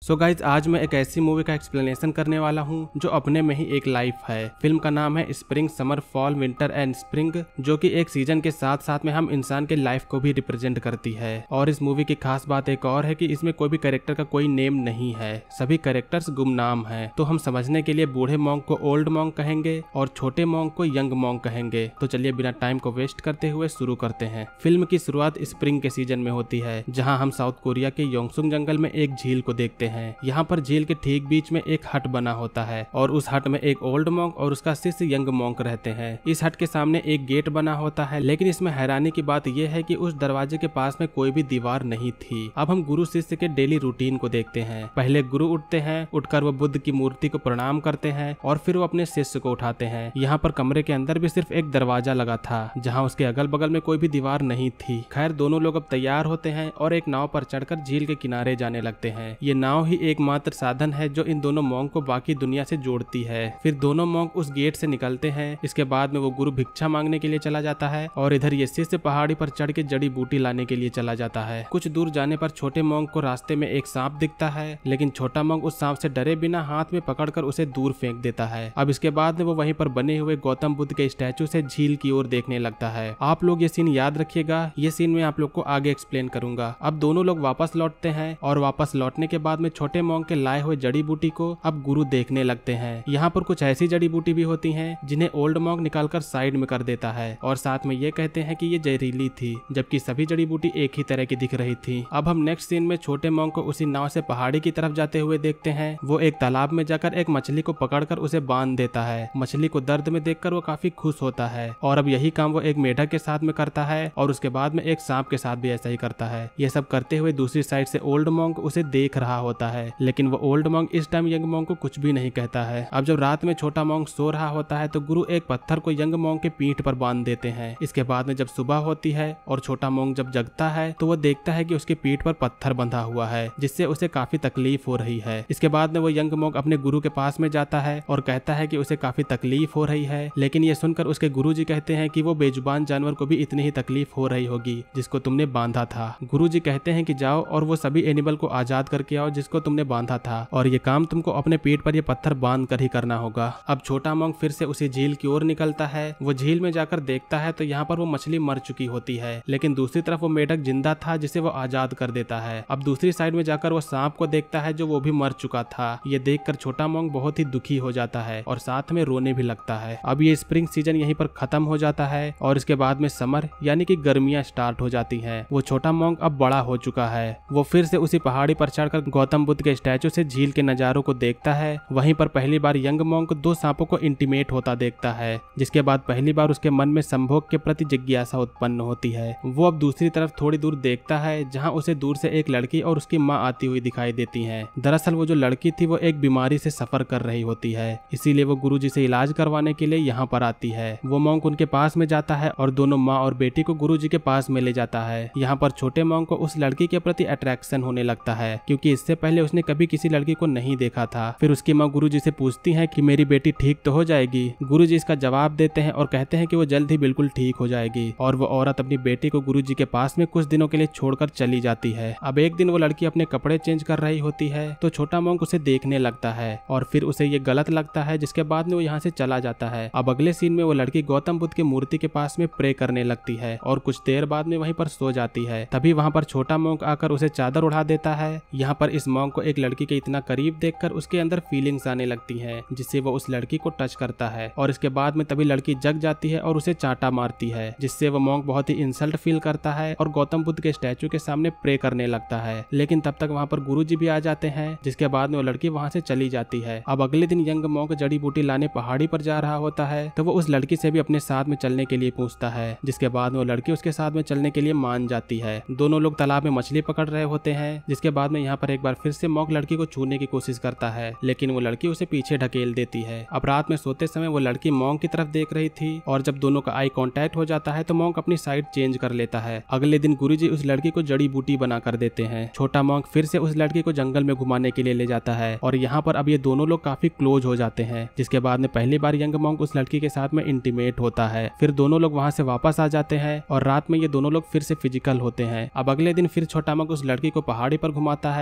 So guys आज मैं एक ऐसी मूवी का एक्सप्लेनेशन करने वाला हूँ जो अपने में ही एक लाइफ है। फिल्म का नाम है spring summer fall winter and spring, जो कि एक सीजन के साथ साथ में हम इंसान के लाइफ को भी रिप्रेजेंट करती है। और इस मूवी की खास बात एक और है कि इसमें कोई भी कैरेक्टर का कोई नेम नहीं है, सभी कैरेक्टर्स गुमनाम है। तो हम समझने के लिए बूढ़े मॉन्क को ओल्ड मॉन्क कहेंगे और छोटे मॉन्क को यंग मॉन्क कहेंगे। तो चलिए बिना टाइम को वेस्ट करते हुए शुरू करते हैं। फिल्म की शुरुआत स्प्रिंग के सीजन में होती है, जहाँ हम साउथ कोरिया के योंगसुंग जंगल में एक झील को देखते हैं। यहाँ पर झील के ठीक बीच में एक हट बना होता है और उस हट में एक ओल्ड मॉन्क और उसका शिष्य यंग मॉन्क रहते हैं। इस हट के सामने एक गेट बना होता है, लेकिन इसमें हैरानी की बात यह है कि उस दरवाजे के पास में कोई भी दीवार नहीं थी। अब हम गुरु शिष्य के डेली रूटीन को देखते हैं। पहले गुरु उठते हैं, उठकर वो बुद्ध की मूर्ति को प्रणाम करते हैं और फिर वो अपने शिष्य को उठाते हैं। यहाँ पर कमरे के अंदर भी सिर्फ एक दरवाजा लगा था, जहाँ उसके अगल बगल में कोई भी दीवार नहीं थी। खैर दोनों लोग अब तैयार होते हैं और एक नाव पर चढ़कर झील के किनारे जाने लगते हैं। ये नाव ही एकमात्र साधन है जो इन दोनों मॉन्क को बाकी दुनिया से जोड़ती है। फिर दोनों मॉन्क उस गेट से निकलते हैं। इसके बाद में वो गुरु भिक्षा मांगने के लिए चला जाता है और इधर ये शिष्य पहाड़ी पर चढ़ के जड़ी बूटी लाने के लिए चला जाता है। कुछ दूर जाने पर छोटे मॉन्क को रास्ते में एक सांप दिखता है, लेकिन छोटा मॉन्क उस सांप से डरे बिना हाथ में पकड़कर उसे दूर फेंक देता है। अब इसके बाद में वो वहीं पर बने हुए गौतम बुद्ध के स्टैचू से झील की ओर देखने लगता है। आप लोग ये सीन याद रखिएगा, ये सीन मैं आप लोग को आगे एक्सप्लेन करूंगा। अब दोनों लोग वापस लौटते हैं और वापस लौटने के बाद में छोटे मॉन्क के लाए हुए जड़ी बूटी को अब गुरु देखने लगते हैं। यहाँ पर कुछ ऐसी जड़ी बूटी भी होती हैं जिन्हें ओल्ड मॉन्क निकालकर साइड में कर देता है और साथ में ये कहते हैं कि ये जहरीली थी, जबकि सभी जड़ी बूटी एक ही तरह की दिख रही थी। अब हम नेक्स्ट सीन में छोटे मॉन्क को उसी नाव से पहाड़ी की तरफ जाते हुए देखते हैं। वो एक तालाब में जाकर एक मछली को पकड़कर उसे बांध देता है। मछली को दर्द में देखकर वो काफी खुश होता है और अब यही काम वो एक मेढक के साथ में करता है और उसके बाद में एक सांप के साथ भी ऐसा ही करता है। ये सब करते हुए दूसरी साइड से ओल्ड मॉन्क उसे देख रहा होता है, लेकिन वो ओल्ड मॉन्क इस टाइम यंग मॉन्क को कुछ भी नहीं कहता है। अब जब रात में छोटा मॉन्क सो रहा होता है तो गुरु एक पत्थर को यंग मॉन्क के पीठ पर बांध देते हैं। इसके बाद में जब सुबह होती है और छोटा मॉन्क जब जगता है तो वो देखता है कि उसकी पीठ पर पत्थर बंधा हुआ है, जिससे उसे काफी तकलीफ हो रही है। इसके बाद में वो यंग मॉन्क अपने गुरु के पास में जाता है और कहता है कि उसे काफी तकलीफ हो रही है, लेकिन ये सुनकर उसके गुरु जी कहते हैं कि वो बेजुबान जानवर को भी इतनी ही तकलीफ हो रही होगी जिसको तुमने बांधा था। गुरु जी कहते हैं कि जाओ और वो सभी एनिमल को आजाद करके आओ जिसको तुमने बांधा था, और ये काम तुमको अपने पेट पर ये पत्थर बांध कर ही करना होगा। अब छोटा मॉन्क फिर से उसी झील की ओर निकलता है। वो झील में जाकर देखता है तो यहाँ पर वो मछली मर चुकी होती है, लेकिन दूसरी तरफ वो मेढक जिंदा था जिसे वो आजाद कर देता है। अब दूसरी साइड में जाकर वो सांप को देखता है जो वो भी मर चुका था। ये देखकर छोटा मॉन्क बहुत ही दुखी हो जाता है और साथ में रोने भी लगता है। अब ये स्प्रिंग सीजन यहीं पर खत्म हो जाता है और इसके बाद में समर यानी कि गर्मियां स्टार्ट हो जाती है। वो छोटा मॉन्क अब बड़ा हो चुका है। वो फिर से उसी पहाड़ी पर चढ़कर गौतम बुद्ध के स्टैचू से झील के नजारों को देखता है। वहीं पर पहली बार यंग मॉन्क दो सांपों को इंटीमेट होता देखता है, जिसके बाद पहली बार उसके मन में संभोग के प्रति जिज्ञासा उत्पन्न होती है। वो अब दूसरी तरफ थोड़ी दूर देखता है, जहां उसे दूर से एक लड़की और उसकी माँ आती हुई दिखाई देती हैं। दरअसल वो जो लड़की थी वो एक बीमारी से सफर कर रही होती है, इसीलिए वो गुरुजी से इलाज करवाने के लिए यहाँ पर आती है। वो मॉन्क उनके पास में जाता है और दोनों माँ और बेटी को गुरुजी के पास में ले जाता है। यहाँ पर छोटे मॉन्क को उस लड़की के प्रति अट्रैक्शन होने लगता है, क्योंकि इससे पहले उसने कभी किसी लड़की को नहीं देखा था। फिर उसकी माँ गुरुजी से पूछती है कि मेरी बेटी ठीक तो हो जाएगी। गुरुजी इसका जवाब देते हैं और कहते हैं कि वो जल्द ही बिल्कुल ठीक हो जाएगी, और वो औरत अपनी बेटी को गुरुजी के पास में कुछ दिनों के लिए छोड़कर चली जाती है। अब एक दिन वो लड़की अपने कपड़े चेंज कर रही होती है तो छोटा मॉन्क उसे देखने लगता है और फिर उसे ये गलत लगता है, जिसके बाद में वो यहाँ से चला जाता है। अब अगले सीन में वो लड़की गौतम बुद्ध की मूर्ति के पास में प्रे करने लगती है और कुछ देर बाद में वहीं पर सो जाती है। तभी वहाँ पर छोटा मॉन्क आकर उसे चादर उड़ा देता है। यहाँ पर इस मॉन्क को एक लड़की के इतना करीब देखकर उसके अंदर फीलिंग्स आने लगती हैं, जिससे वो उस लड़की को टच करता है और इसके बाद में तभी लड़की जग जाती है और उसे चांटा मारती है, जिससे वो मॉन्क बहुत ही इंसल्ट फील करता है और गौतम बुद्ध के स्टैचू के सामने प्रे करने लगता है। लेकिन तब तक वहाँ पर गुरुजी भी आ जाते हैं, जिसके बाद में वो लड़की वहाँ से चली जाती है। अब अगले दिन यंग मॉन्क जड़ी बूटी लाने पहाड़ी पर जा रहा होता है तो वो उस लड़की से भी अपने साथ में चलने के लिए पूछता है, जिसके बाद में वो लड़की उसके साथ में चलने के लिए मान जाती है। दोनों लोग तालाब में मछली पकड़ रहे होते हैं, जिसके बाद में यहाँ पर एक बार फिर से मॉन्क लड़की को छूने की कोशिश करता है, लेकिन वो लड़की उसे पीछे ढकेल देती है। अब रात में सोते समय वो लड़की मॉन्क की तरफ देख रही थी और जब दोनों का आई कांटेक्ट हो जाता है तो मॉन्क अपनी साइड चेंज कर लेता है। अगले दिन गुरुजी उस लड़की को जड़ी बूटी बना कर देते हैं। छोटा मॉन्क फिर से उस लड़की को जंगल में घुमाने के लिए ले जाता है और यहाँ पर अब ये दोनों लोग काफी क्लोज हो जाते हैं, जिसके बाद में पहली बार यंग मॉन्क उस लड़की के साथ में इंटीमेट होता है। फिर दोनों लोग वहाँ से वापस आ जाते हैं और रात में ये दोनों लोग फिर से फिजिकल होते हैं। अब अगले दिन फिर छोटा मॉन्क उस लड़की को पहाड़ी पर घुमाता है और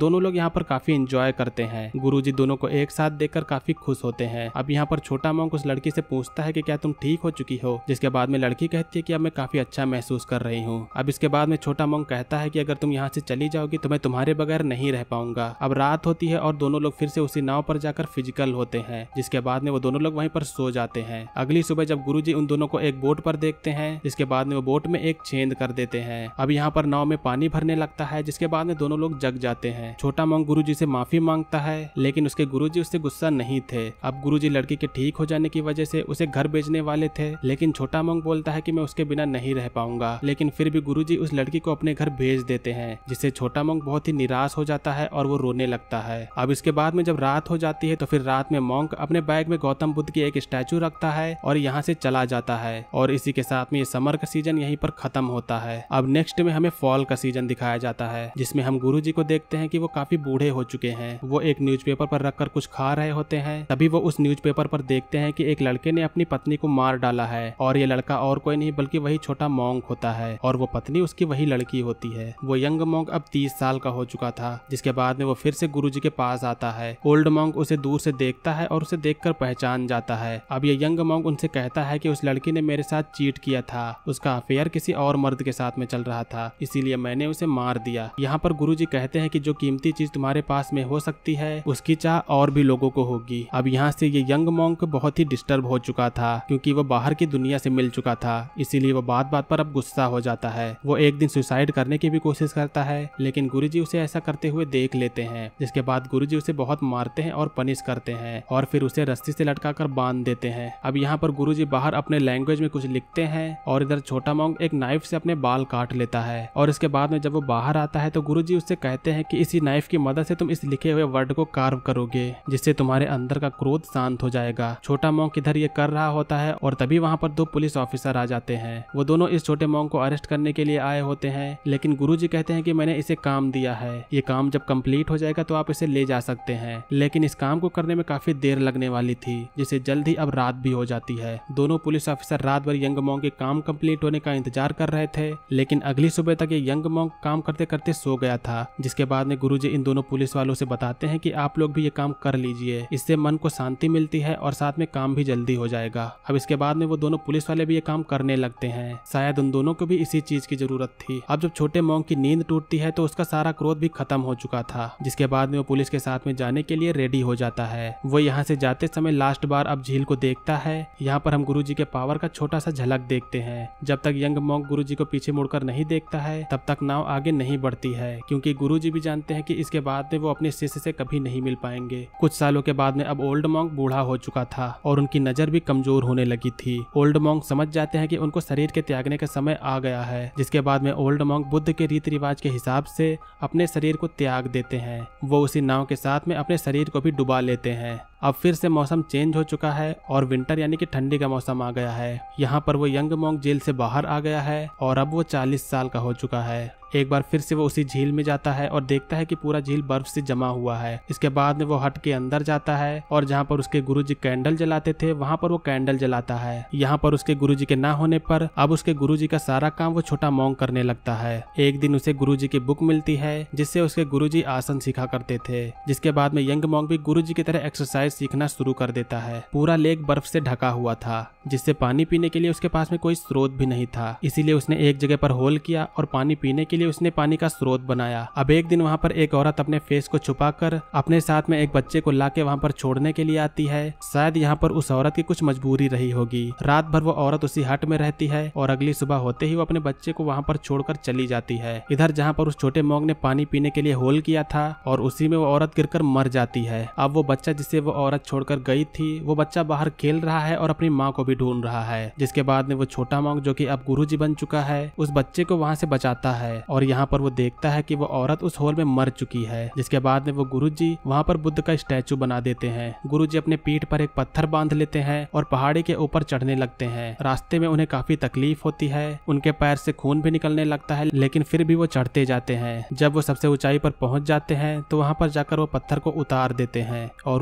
दोनों लोग यहाँ पर काफी एंजॉय करते हैं। गुरुजी दोनों को एक साथ देखकर काफी खुश होते हैं। अब यहाँ पर छोटा मोंक उस लड़की से पूछता है कि क्या तुम ठीक हो चुकी हो, जिसके बाद में लड़की कहती है कि अब मैं काफी अच्छा महसूस कर रही हूँ। अब इसके बाद में छोटा मोंक कहता है कि अगर तुम यहाँ से चली जाओगी तो मैं तुम्हारे बगैर नहीं रह पाऊंगा। अब रात होती है और दोनों लोग फिर से उसी नाव पर जाकर फिजिकल होते हैं, जिसके बाद में वो दोनों लोग वहीं पर सो जाते हैं। अगली सुबह जब गुरुजी उन दोनों को एक बोट पर देखते हैं, जिसके बाद में वो बोट में एक छेद कर देते हैं। अब यहाँ पर नाव में पानी भरने लगता है, जिसके बाद में दोनों लोग जग जाते हैं। छोटा मोंक गुरुजी से माफी मांगता है, लेकिन उसके गुरुजी उससे गुस्सा नहीं थे। अब गुरुजी लड़की के ठीक हो जाने की वजह से उसे घर भेजने वाले थे, लेकिन छोटा मोंक बोलता है कि मैं उसके बिना नहीं रह पाऊंगा। लेकिन फिर भी गुरुजी उस लड़की को अपने घर भेज देते हैं, जिससे छोटा मोंक बहुत ही निराश हो जाता है और वो रोने लगता है। अब इसके बाद में जब रात हो जाती है तो फिर रात में मोंक अपने बैग में गौतम बुद्ध की एक स्टैचू रखता है और यहाँ से चला जाता है। और इसी के साथ में ये समर का सीजन यहीं पर खत्म होता है। अब नेक्स्ट में हमें फॉल का सीजन दिखाया जाता है, जिसमें हम गुरुजी को देखते हैं कि वो काफी बूढ़े हो चुके हैं। वो एक न्यूज़पेपर पर रखकर कुछ खा रहे होते हैं। तभी वो उस न्यूज़पेपर पर देखते हैं कि एक लड़के ने अपनी पत्नी को मार डाला है, और ये लड़का और कोई नहीं बल्कि वही छोटा मोंक होता है, और वो पत्नी उसकी वही लड़की होती है। वो यंग मोंक अब 30 साल का हो चुका था, जिसके बाद में वो फिर से गुरुजी के पास आता है। ओल्ड मोंक उसे दूर से देखता है और उसे देखकर पहचान जाता है। अब ये यंग मोंक उनसे कहता है कि उस लड़की ने मेरे साथ चीट किया था, उसका अफेयर किसी और मर्द के साथ में चल रहा था, इसीलिए मैंने उसे मार दिया। यहाँ पर गुरुजी कहते हैं कि जो कीमती चीज तुम्हारे पास में हो सकती है उसकी चाह और भी लोगों को होगी। अब यहाँ से ये यंग मोंक बहुत ही डिस्टर्ब हो चुका था, क्योंकि वो बाहर की दुनिया से मिल चुका था, इसीलिए वो बात बात पर अब गुस्सा हो जाता है। वो एक दिन सुसाइड करने की भी कोशिश करता है, लेकिन गुरुजी उसे ऐसा करते हुए देख लेते हैं, जिसके बाद गुरुजी उसे बहुत मारते हैं और पनिश करते हैं और फिर उसे रस्सी से लटकाकर बांध देते हैं। अब यहाँ पर गुरुजी बाहर अपने लैंग्वेज में कुछ लिखते हैं और इधर छोटा मोंक एक नाइफ से अपने बाल काट लेता है। और इसके बाद में जब वो बाहर आता है तो गुरुजी उससे कहते हैं कि इसी नाइफ की मदद से तुम इस लिखे हुए वर्ड को कार्व करोगे, जिससे तुम्हारे अंदर का क्रोध शांत हो जाएगा। छोटा मोंक इधर ये कर रहा होता है और तभी वहाँ पर 2 पुलिस ऑफिसर आ जाते हैं। वो दोनों इस छोटे मोंक को अरेस्ट करने के लिए आए होते हैं, लेकिन गुरुजी कहते हैं कि मैंने इसे काम दिया है, ये काम जब कंप्लीट हो जाएगा तो आप इसे ले जा सकते हैं। लेकिन इस काम को करने में काफी देर लगने वाली थी, जिससे जल्द ही अब रात भी हो जाती है। दोनों पुलिस ऑफिसर रात भर यंग मोंक के काम कंप्लीट होने का इंतजार कर रहे थे, लेकिन अगली सुबह तक ये यंग मोंक काम करते करते सो गया था। जिसके बाद में गुरुजी इन दोनों पुलिस वालों से बताते हैं कि आप लोग भी ये काम कर लीजिए, इससे मन को शांति मिलती है और साथ में काम भी जल्दी हो जाएगा। अब इसके बाद में वो दोनों पुलिस वाले भी ये काम करने लगते हैं। शायद उन दोनों को भी इसी चीज की जरूरत थी। अब जब छोटे मोंक की नींद टूटती है तो उसका सारा क्रोध भी खत्म हो चुका था। जिसके बाद में वो पुलिस के साथ में जाने के लिए रेडी हो जाता है। वो यहाँ से जाते समय लास्ट बार अब झील को देखता है। यहाँ पर हम गुरुजी के पावर का छोटा सा झलक देखते हैं। जब तक यंग मोंक गुरुजी को पीछे मुड़कर नहीं देखता है तब तक नाव आगे नहीं बढ़ती है, क्योंकि गुरुजी भी जानते हैं कि इसके बाद में वो अपने शिष्य से कभी नहीं मिल पाएंगे। कुछ सालों के बाद में अब ओल्ड मोंक बूढ़ा हो चुका था और उनकी नजर भी कमजोर होने लगी थी। ओल्ड मोंक समझ जाते हैं कि उनको शरीर के त्यागने का समय आ गया है। जिसके बाद में ओल्ड मोंक बुद्ध के रीति रिवाज के हिसाब से अपने शरीर को त्याग देते हैं। वो उसी नाव के साथ में अपने शरीर को भी डुबा लेते हैं। अब फिर से मौसम चेंज हो चुका है और विंटर यानी कि ठंडी का मौसम आ गया है। यहाँ पर वो यंग मोंक जेल से बाहर आ गया है और अब वो 40 साल का हो चुका है। एक बार फिर से वो उसी झील में जाता है और देखता है कि पूरा झील बर्फ से जमा हुआ है। इसके बाद में वो हट के अंदर जाता है और जहाँ पर उसके गुरुजी कैंडल जलाते थे वहाँ पर वो कैंडल जलाता है। यहाँ पर उसके गुरुजी के ना होने पर अब उसके गुरुजी का सारा काम वो छोटा मोंक करने लगता है। एक दिन उसे गुरुजी की बुक मिलती है जिससे उसके गुरुजी आसन सिखा करते थे। जिसके बाद में यंग मोंक भी गुरुजी की तरह एक्सरसाइज सीखना शुरू कर देता है। पूरा लेक बर्फ से ढका हुआ था, जिससे पानी पीने के लिए उसके पास में कोई स्रोत भी नहीं था। इसीलिए उसने एक जगह पर होल किया और पानी पीने के लिए उसने पानी का स्रोत बनाया। अब एक दिन वहाँ पर एक औरत अपने फेस को छुपाकर अपने साथ में एक बच्चे को लाके वहाँ पर छोड़ने के लिए आती है। शायद यहाँ पर उस औरत की कुछ मजबूरी रही होगी। रात भर वो औरत उसी हट में रहती है और अगली सुबह होते ही वो अपने बच्चे को वहाँ पर छोड़कर चली जाती है। इधर जहाँ पर उस छोटे मोंक ने पानी पीने के लिए होल किया था और उसी में वो औरत गिरकर मर जाती है। अब वो बच्चा जिसे वो औरत छोड़कर गई थी वो बच्चा बाहर खेल रहा है और अपनी माँ को भी ढूंढ रहा है। जिसके बाद में वो छोटा मोंक जो कि अब गुरुजी बन चुका है उस बच्चे को वहाँ से बचाता है और यहाँ पर वो देखता है कि वो औरत उस होल में मर चुकी है। जिसके बाद में वो गुरुजी वहाँ पर बुद्ध का स्टैचू बना देते हैं। गुरुजी अपने पीठ पर एक पत्थर बांध लेते हैं और पहाड़ी के ऊपर चढ़ने लगते हैं। रास्ते में उन्हें काफी तकलीफ होती है, उनके पैर से खून भी निकलने लगता है, लेकिन फिर भी वो चढ़ते जाते हैं। जब वो सबसे ऊंचाई पर पहुंच जाते हैं तो वहाँ पर जाकर वो पत्थर को उतार देते हैं और उसे बुद्ध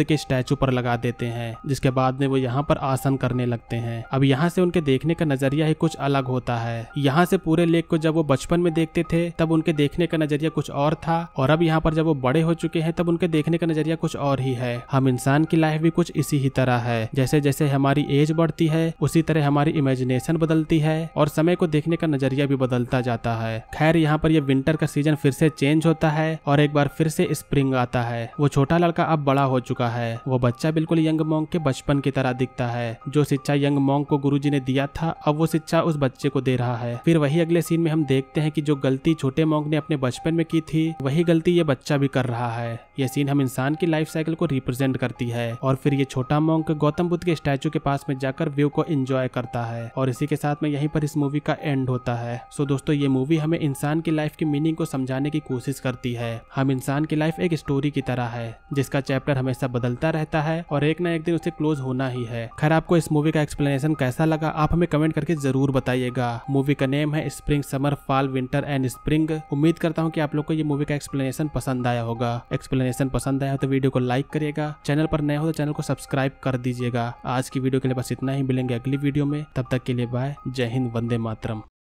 बुद्ध के स्टैचू पर लगा देते हैं, जिसके बाद में वो यहाँ पर आसन करने लगते हैं। अब यहाँ से उनके देखने का नजरिया ही कुछ अलग होता है। यहाँ से पूरे लेक को जब वो बचपन में देखते थे तब उनके देखने का नजरिया कुछ और था, और अब यहाँ पर जब वो बड़े हो चुके हैं तब उनके देखने का नजरिया कुछ और ही है। हम इंसान की लाइफ भी कुछ इसी ही तरह है। जैसे जैसे हमारी एज बढ़ती है उसी तरह हमारी इमेजिनेशन बदलती है और समय को देखने का नजरिया भी बदलता जाता है। खैर यहाँ पर ये विंटर का सीजन फिर से चेंज होता है और एक बार फिर से स्प्रिंग आता है। वो छोटा लड़का अब बड़ा हो चुका है। वो बच्चा बिल्कुल यंग मॉन्क के बचपन की तरह दिखता है। जो शिक्षा यंग मॉन्क को गुरुजी ने दिया था अब वो शिक्षा उस बच्चे को दे रहा है। फिर वही अगले सीन में हम देखते हैं कि जो गलती छोटे मॉन्क ने अपने बचपन में की थी वही गलती ये बच्चा भी कर रहा है। यह सीन हम इंसान की लाइफ साइकिल को रिप्रेजेंट करती है। और फिर ये छोटा मॉन्क गौतम बुद्ध के स्टैचू के पास में जाकर व्यू को एंजॉय करता है और इसी के साथ में यहीं पर इस मूवी का एंड होता है। सो दोस्तों ये मूवी हमें इंसान की लाइफ की मीनिंग को समझाने की कोशिश करती है। हम इंसान की लाइफ एक स्टोरी की तरह है जिसका चैप्टर हमेशा बदलता रहता है और एक ना एक दिन उसे क्लोज होना ही है। खैर आपको इस मूवी का एक्सप्लेनेशन कैसा लगा आप हमें कमेंट करके जरूर बताइएगा। मूवी का नेम है spring summer fall winter and spring. उम्मीद करता हूँ कि आप लोग को ये मूवी का एक्सप्लेनेशन पसंद आया होगा। एक्सप्लेनेशन पसंद आया हो तो वीडियो को लाइक करिएगा, चैनल पर नए हो तो चैनल को सब्सक्राइब कर दीजिएगा। आज की वीडियो के लिए बस इतना ही, मिलेंगे अगली वीडियो में। तब तक के लिए बाय, जय हिंद, वंदे मातरम।